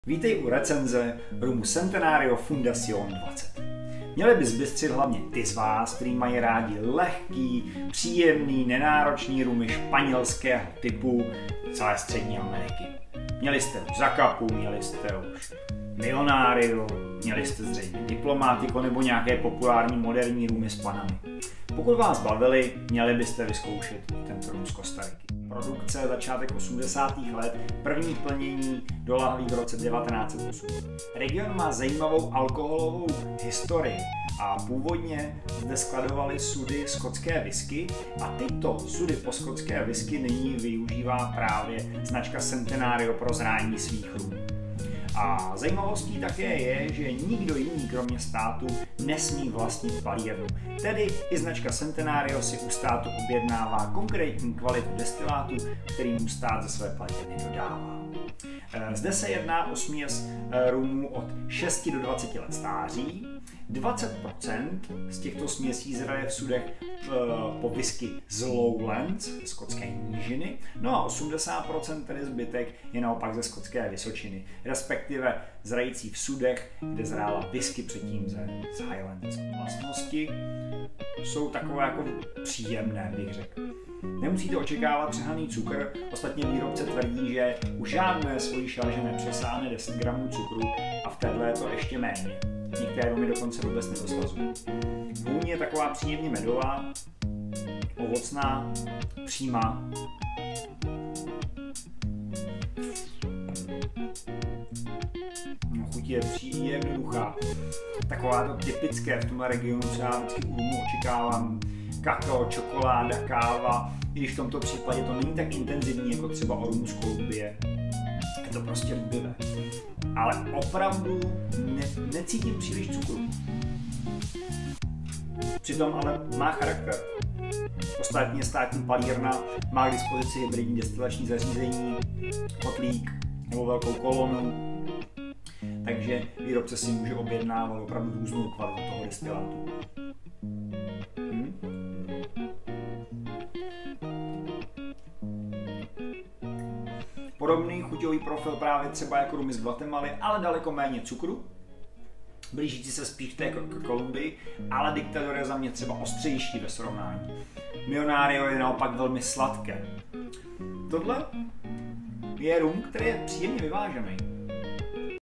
Vítej u recenze rumu Centenario Fundación 20. Měli by zbystřit hlavně ty z vás, kteří mají rádi lehký, příjemný, nenáročný rumy španělského typu celé střední Ameriky. Měli jste už Zacapu, měli jste už Millenario, měli jste zřejmě Diplomático nebo nějaké populární moderní rumy s panami. Pokud vás bavili, měli byste vyzkoušet i tento rum z Kostariky. Produkce začátek 80. let, první plnění do lahví v roce 1908. Region má zajímavou alkoholovou historii a původně zde skladovaly sudy skotské whisky a tyto sudy po skotské whisky nyní využívá právě značka Centenario pro zrání svých rumů. A zajímavostí také je, že nikdo jiný kromě státu nesmí vlastnit palírnu. Tedy i značka Centenario si u státu objednává konkrétní kvalitu destilátu, který mu stát ze své palírny dodává. Zde se jedná o směs rumů od 6 do 20 let stáří. 20% z těchto směsí zraje v sudech po whisky z Lowlands, skotské nížiny, no a 80% tedy zbytek je naopak ze skotské Vysočiny, respektive zrající v sudech, kde zrála whisky předtím ze Highlands. Vlastnosti jsou takové jako příjemné, bych řekl. Nemusíte očekávat přehnaný cukr, ostatně výrobce tvrdí, že u žádné svojí šarže nepřesáhne 10 gramů cukru a v téhle je to ještě méně. Některé rumy dokonce vůbec nedoslazují. Vůně je taková příjemně medová, ovocná, přímá. Chuť je jednoduchá. Taková to typické v tomhle regionu, co já vždycky u rumu očekávám. Kakao, čokoláda, káva, i když v tomto případě to není tak intenzivní jako třeba o rumu z Kolumbie. Je to prostě líbivé. Ale opravdu necítím příliš cukru. Přitom ale má charakter. Ostatně státní palírna má k dispozici hybridní destilační zařízení, kotlík nebo velkou kolonu, takže výrobce si může objednávat opravdu různou kvalitu toho destilátu. Podobný chuťový profil právě třeba jako rumy z Guatemaly, ale daleko méně cukru. Blížící se spíš k té Kolumbii, ale Dictador je za mě třeba ostřejší ve srovnání. Millenario je naopak velmi sladké. Tohle je rum, který je příjemně vyvážený.